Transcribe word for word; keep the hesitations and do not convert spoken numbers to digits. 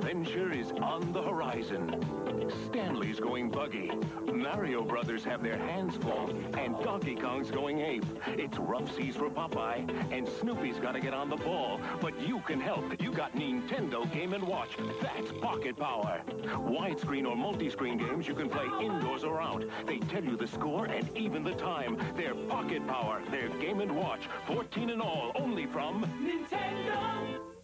Adventure is on the horizon. Stanley's going buggy. Mario Brothers have their hands full, and Donkey Kong's going ape. It's rough seas for Popeye, and Snoopy's got to get on the ball. But you can help. You got Nintendo Game and Watch. That's pocket power. Widescreen or multi-screen games you can play indoors or out. They tell you the score and even the time. They're pocket power. They're Game and Watch. fourteen in all, only from Nintendo!